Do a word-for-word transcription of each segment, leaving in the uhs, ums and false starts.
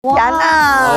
亚娜，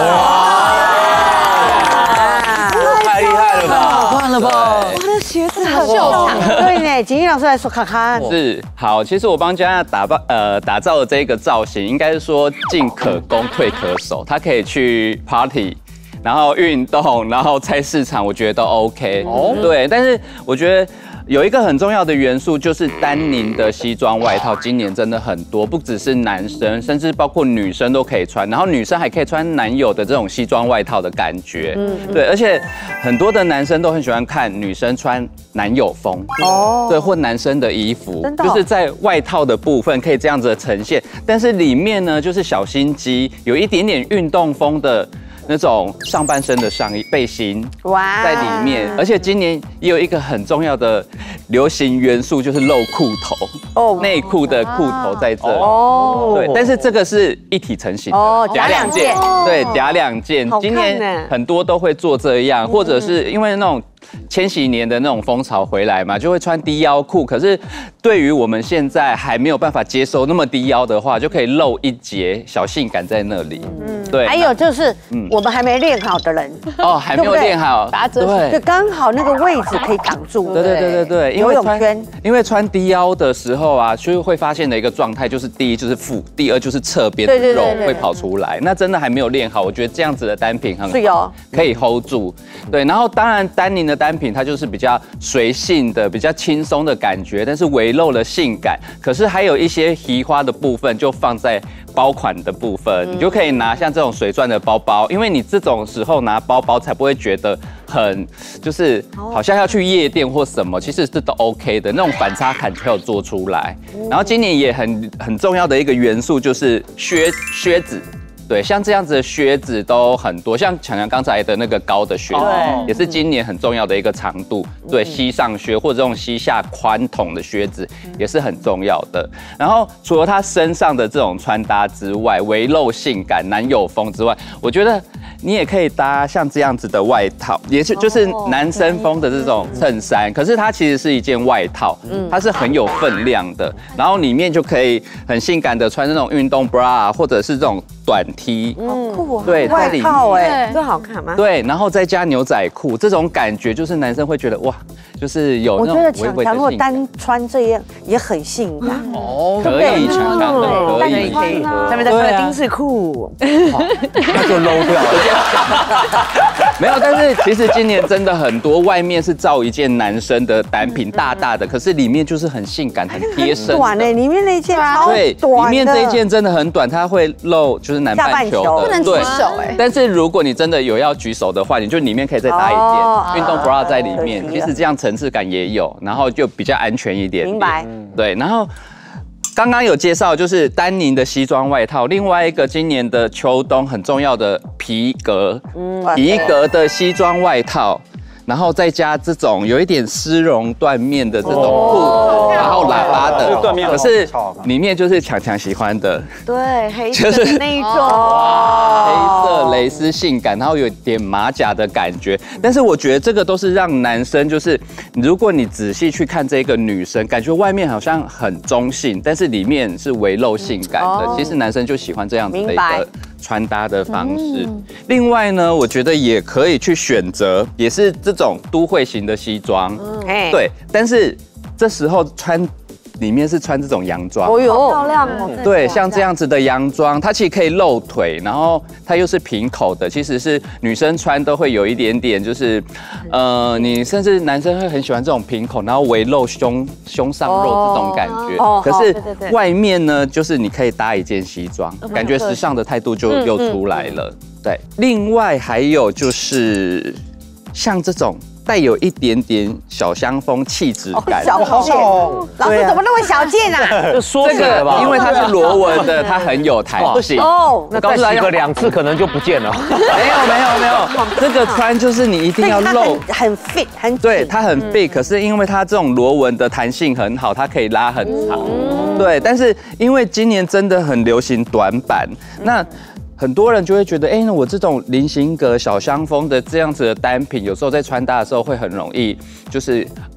太厉害了吧！ 换了吧？ 我的鞋子很秀场。 对呢，景怡老师来说看看。 是好，其实我帮佳娜打造呃打造的这个造型，应该是说进可攻退可守，它可以去 party。然后运动，然后菜市场，我觉得都 OK。哦，对，但是我觉得有一个很重要的元素，就是丹宁的西装外套，今年真的很多，不只是男生，甚至包括女生都可以穿。然后女生还可以穿男友的这种西装外套的感觉。嗯，对，而且很多的男生都很喜欢看女生穿男友风。哦，对，或男生的衣服，就是在外套的部分可以这样子的呈现，但是里面呢，就是小心机，有一点点运动风的。那种上半身的上衣背心哇，在里面，而且今年也有一个很重要的流行元素，就是露裤头哦，内裤的裤头在这哦，对，但是这个是一体成型哦，夹两件，对，夹两件，今年很多都会做这样，或者是因为那种。千禧年的那种风潮回来嘛，就会穿低腰裤。可是对于我们现在还没有办法接受那么低腰的话，就可以露一截小性感在那里。嗯，对。 还有就是，我们还没练好的人哦，还没有练好， 把它遮住， 就刚好那个位置可以挡住。 对对对对对， 游泳圈。 因为穿低腰的时候啊，就会发现的一个状态就是，第一就是腹，第二就是侧边的肉会跑出来。那真的还没有练好，我觉得这样子的单品很好，可以 hold 住。对，然后当然丹宁的单品它就是比较随性的、比较轻松的感觉，但是微露了性感。可是还有一些移花的部分就放在包款的部分，你就可以拿像这种水钻的包包，因为你这种时候拿包包才不会觉得很就是好像要去夜店或什么，其实这都 OK 的，那种反差感才有做出来。然后今年也很很重要的一个元素就是靴靴子。对，像这样子的靴子都很多，像强强刚才的那个高的靴子，也是今年很重要的一个长度。对，膝上靴或者这种膝下宽筒的靴子也是很重要的。然后除了他身上的这种穿搭之外，微露性感、男友风之外，我觉得你也可以搭像这样子的外套，也是就是男生风的这种衬衫，可是它其实是一件外套，它是很有分量的，然后里面就可以很性感的穿那种运动 bra 或者是这种短 T， 好酷啊！ 对， 外套哎，这好看吗？ 对，然后再加牛仔裤，这种感觉就是男生会觉得哇，就是有那种微微的性感。我觉得强强如果单穿这样也很性感哦， 可以，强强的可以， 可以，上面再穿个丁字裤， 那就 low 掉了。 没有，但是其实今年真的很多，外面是造一件男生的单品，大大的，可是里面就是很性感、很贴身。 短哎，里面那件超短的。 对，里面这一件真的很短，它会露就是南半球的， 不能举手哎。 但是如果你真的有要举手的话，你就里面可以再搭一件运动 bra 在里面，其实这样层次感也有，然后就比较安全一点。 明白。 对，然后。刚刚有介绍就是丹宁的西装外套，另外一个今年的秋冬很重要的皮革，皮革的西装外套，然后再加这种有一点丝绒缎面的这种裤，然后喇叭的，可是里面就是强强喜欢的， 对，黑色的那一种， 黑色蕾丝性感，然后有点马甲的感觉。但是我觉得这个都是让男生，就是如果你仔细去看这个女生，感觉外面好像很中性，但是里面是微露性感的。其实男生就喜欢这样子的一个穿搭的方式。另外呢，我觉得也可以去选择，也是这种都会型的西装，对，但是这时候穿。里面是穿这种洋装， 哦哟，漂亮哦！ 对，像这样子的洋装，它其实可以露腿，然后它又是平口的，其实是女生穿都会有一点点，就是呃，你甚至男生会很喜欢这种平口，然后微露胸胸上肉这种感觉。哦，可是外面呢，就是你可以搭一件西装，感觉时尚的态度就又出来了。对，另外还有就是像这种。带有一点点小香风气质感， 小件，老师怎么那么小件啊？ 就说起来吧， 因为它是螺纹的，它很有弹性。 哦，那再洗个两次可能就不见了。 没有没有没有，这个穿就是你一定要露， 很 fit 很对，它很 fit， 可是因为它这种螺纹的弹性很好，它可以拉很长。对，但是因为今年真的很流行短版，那。很多人就会觉得，哎，那我这种菱形格小香风的这样子的单品，有时候在穿搭的时候会很容易，就是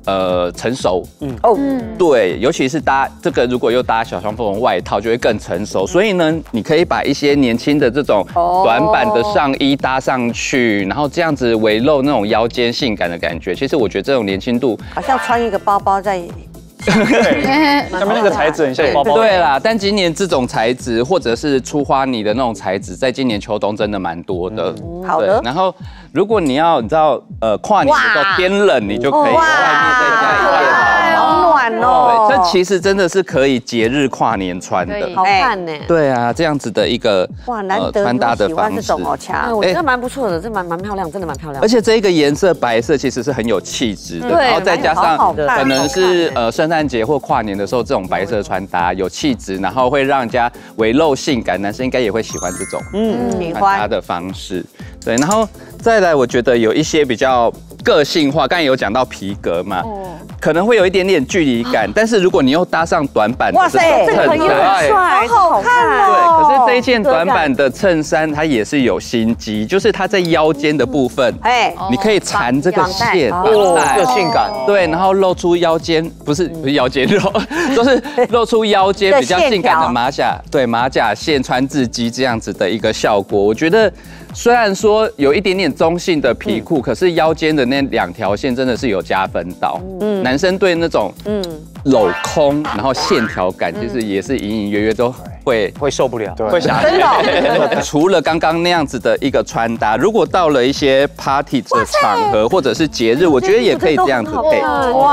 呃成熟。嗯哦， 对，尤其是搭这个，如果又搭小香风外套，就会更成熟。所以呢，你可以把一些年轻的这种短版的上衣搭上去，然后这样子围露那种腰间性感的感觉。其实我觉得这种年轻度， 好像穿一个包包在。 对，下面那个材质很像包包。 对啦，但今年这种材质或者是粗花呢的那种材质，在今年秋冬真的蛮多的。 好的。 然后，如果你要你知道呃跨年的时候天冷，你就可以外面再加一件好暖哦。 对，这其实真的是可以节日跨年穿的， 好看呢。 对啊，这样子的一个哇，难得穿搭的方式。 这种哦，恰，我觉得蛮不错的，这蛮蛮漂亮，真的蛮漂亮。 而且这个颜色白色其实是很有气质的，然后再加上可能是呃圣诞节或跨年的时候，这种白色穿搭有气质，然后会让人家围露性感，男生应该也会喜欢这种嗯穿搭的方式。对，然后再来，我觉得有一些比较个性化，刚才有讲到皮革嘛，可能会有一点点距离感，但是如果你又搭上短版的， 哇塞，这个很帅，好好看哦。对，可是这一件短版的衬衫它也是有心机，就是它在腰间的部分，哎，你可以缠这个线， 哦，有性感。 对，然后露出腰间，不是不是腰间肉，就是露出腰间比较性感的马甲，对，马甲线穿字肌这样子的一个效果，我觉得。虽然说有一点点中性的皮裤，可是腰间的那两条线真的是有加分到。嗯，男生对那种嗯镂空，然后线条感，其实也是隐隐约约都会会受不了， 会想真的。 除了刚刚那样子的一个穿搭，如果到了一些 party 的场合或者是节日，我觉得也可以这样子配。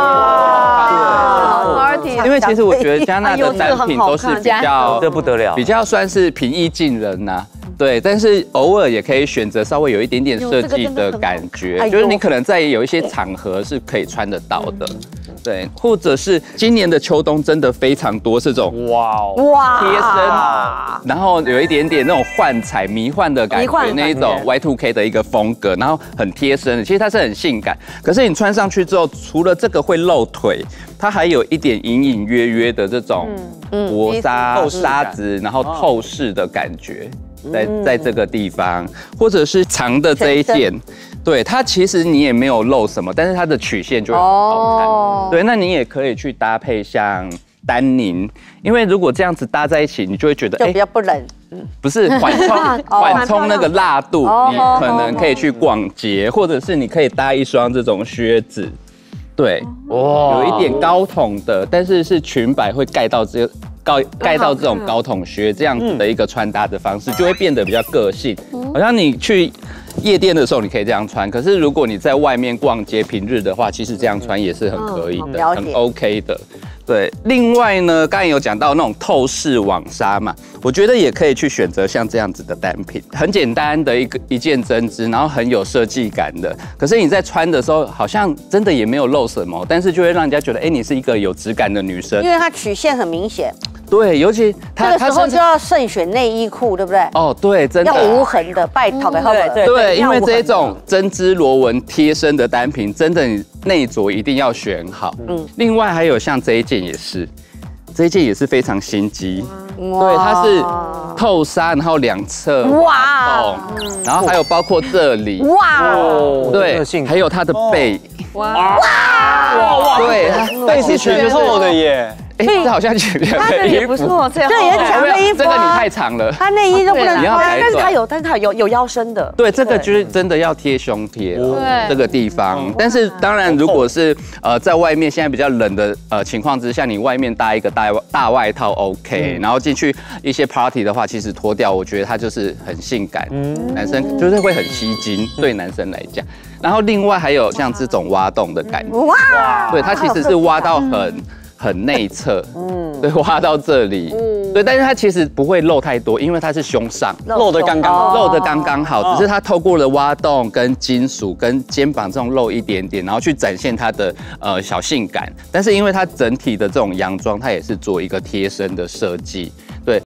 哇 ，party， 因为其实我觉得加纳的单品都是比较这不得了， 比较算是平易近人呐。对，但是偶尔也可以选择稍微有一点点设计的感觉，就是你可能在有一些场合是可以穿得到的，对，或者是今年的秋冬真的非常多这种哇哇贴身，然后有一点点那种幻彩迷幻的感觉，那一种 Y 二 K 的一个风格，然后很贴身的，其实它是很性感，可是你穿上去之后，除了这个会露腿，它还有一点隐隐约约的这种薄纱纱质，然后透视的感觉。在在这个地方，或者是长的这一件，对它其实你也没有露什么，但是它的曲线就会很好看。哦、对，那你也可以去搭配像丹宁，因为如果这样子搭在一起，你就会觉得就比较不冷。 欸、不是缓冲缓冲那个辣度，你可能可以去逛街，或者是你可以搭一双这种靴子。对，哇，有一点高筒的，但是是裙摆会盖到这盖盖到这种高筒靴这样子的一个穿搭的方式，就会变得比较个性。好像你去夜店的时候，你可以这样穿，可是如果你在外面逛街平日的话，其实这样穿也是很可以的，很 OK 的。对，另外呢，刚才有讲到那种透视网纱嘛，我觉得也可以去选择像这样子的单品，很简单的一个一件针织，然后很有设计感的。可是你在穿的时候，好像真的也没有露什么，但是就会让人家觉得，哎，你是一个有质感的女生， 因为它曲线很明显。 对，尤其它这个时候就要慎选内衣裤，对不对？ 哦，对，真的要无痕的，拜讨呗， 对对，因为这种针织螺纹贴身的单品，真的你内着一定要选好。嗯，另外还有像这一件也是，这一件也是非常心机，对，它是透纱，然后两侧哇，然后还有包括这里哇，对，还有它的背哇哇哇，对， 背是全透的耶。 哎，这好像他的也不错，这这也是长的衣服。 这个你太长了， 他内衣都不能穿， 但是他有，但是他有有腰身的。 对，这个就是真的要贴胸贴这个地方。但是当然，如果是呃在外面现在比较冷的呃情况之下，你外面搭一个大大外套 OK， 然后进去一些 party 的话，其实脱掉，我觉得它就是很性感，男生就是会很吸睛，对男生来讲。然后另外还有像这种挖洞的感觉，哇，对，它其实是挖到很。很内侧，嗯，对，挖到这里，嗯，对，但是它其实不会露太多，因为它是胸上露得刚刚好， 露得刚刚好，只是它透过了挖洞跟金属跟肩膀这种露一点点，然后去展现它的呃小性感，但是因为它整体的这种洋装，它也是做一个贴身的设计。对，